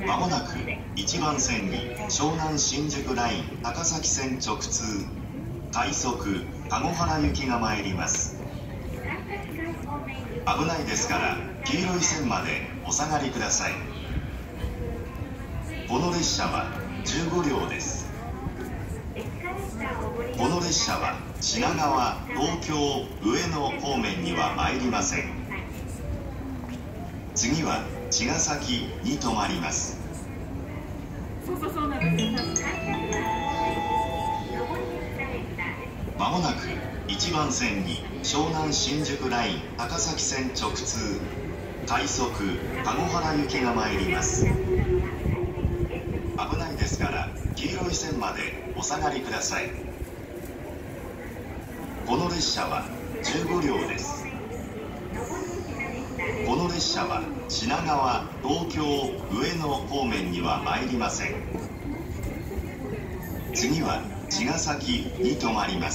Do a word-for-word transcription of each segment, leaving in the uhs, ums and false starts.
まもなくいちばん線に湘南新宿ライン高崎線直通快速籠原行きが参ります。危ないですから黄色い線までお下がりください。この列車はじゅうごりょうです。この列車は品川、東京、上野方面には参りません。次は茅ヶ崎に停まります。まもなくいちばん線に湘南新宿ライン高崎線直通快速籠原行きが参ります。危ないですから黄色い線までお下がりください。この列車はじゅうごりょうです。この列車は品川、東京、上野方面には参りません。次は茅ヶ崎に停まります。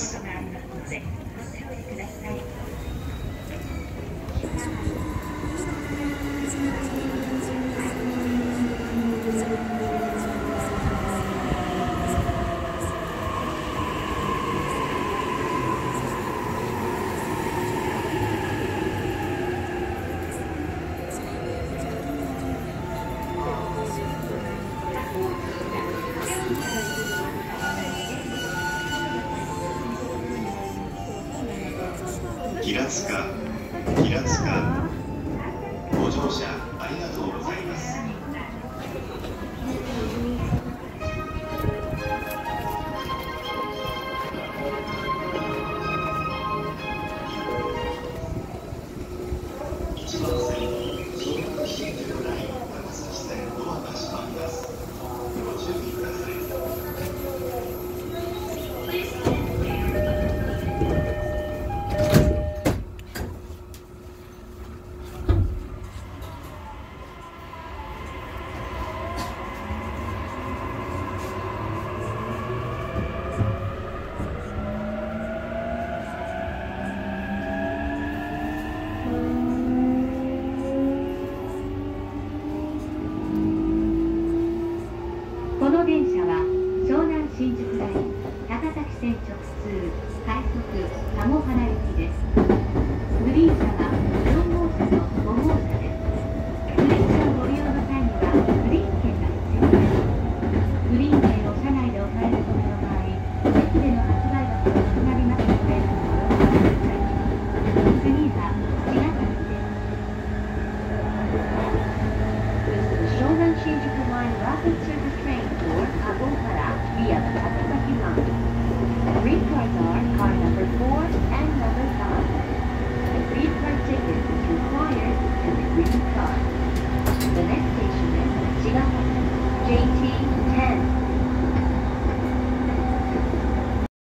平塚、平塚、ご乗車ありがとうございます。いちばん線に湘南新宿ライン高崎線ドアが閉まります。ご注意ください。 この電車